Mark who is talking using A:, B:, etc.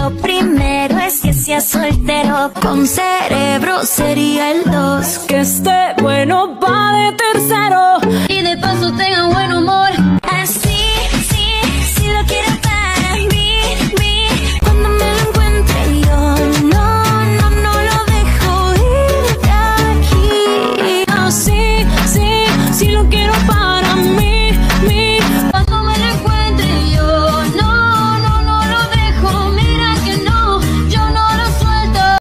A: Lo primero es que sea soltero, con cerebro sería el dos.
B: Que esté bueno va de tercero.